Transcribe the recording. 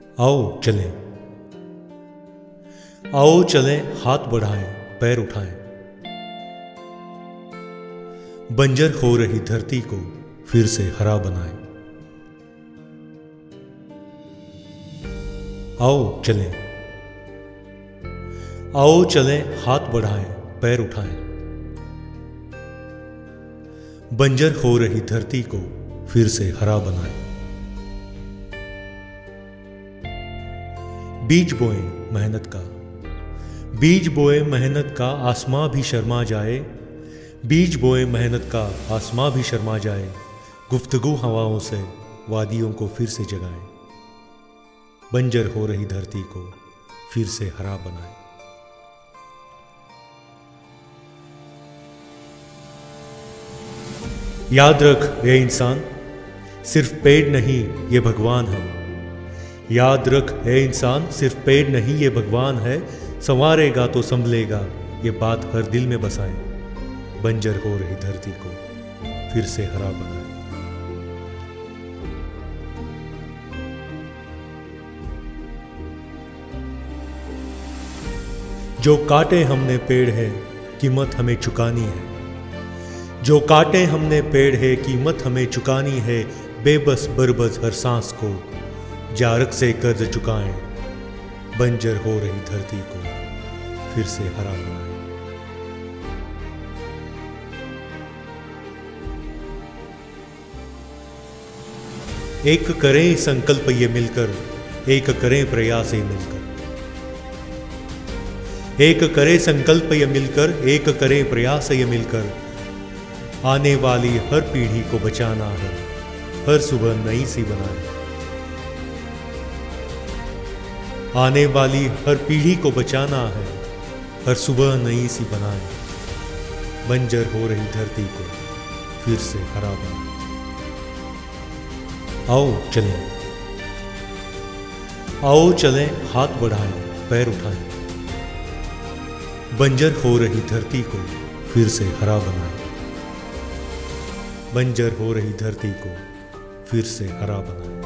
आओ चलें, आओ चलें, हाथ बढ़ाएं, पैर उठाएं। बंजर हो रही धरती को फिर से हरा बनाएं। आओ चलें, आओ चलें, हाथ बढ़ाएं, पैर उठाएं। बंजर हो रही धरती को फिर से हरा बनाएं। बीज बोए मेहनत का, बीज बोए मेहनत का, आसमां भी शर्मा जाए। बीज बोए मेहनत का, आसमां भी शर्मा जाए। गुफ्तगू हवाओं से वादियों को फिर से जगाएं। बंजर हो रही धरती को फिर से हरा बनाएं। याद रख ये इंसान, सिर्फ पेड़ नहीं ये भगवान है। याद रख ये इंसान, सिर्फ पेड़ नहीं ये भगवान है। संवारेगा तो संभलेगा, ये बात हर दिल में बसाएं। बंजर हो रही धरती को फिर से हरा बनाएं। जो काटे हमने पेड़ है, कीमत हमें चुकानी है। जो काटे हमने पेड़ है, कीमत हमें चुकानी है। बेबस बरबस हर सांस को जारक से कर्ज चुकाएं। बंजर हो रही धरती को फिर से हरा बनाएं। एक करें संकल्प ये मिलकर, एक करें प्रयास ये मिलकर। एक करें संकल्प ये मिलकर, एक करें प्रयास ये मिलकर। आने वाली हर पीढ़ी को बचाना है, हर सुबह नई सी बनाए। आने वाली हर पीढ़ी को बचाना है, हर सुबह नई सी बनाए। बंजर हो रही धरती को फिर से हरा बनाए। आओ चलें, आओ चलें, हाथ बढ़ाएं, पैर उठाएं। बंजर हो रही धरती को फिर से हरा बनाएं। बंजर हो रही धरती को फिर से हरा बनाएं।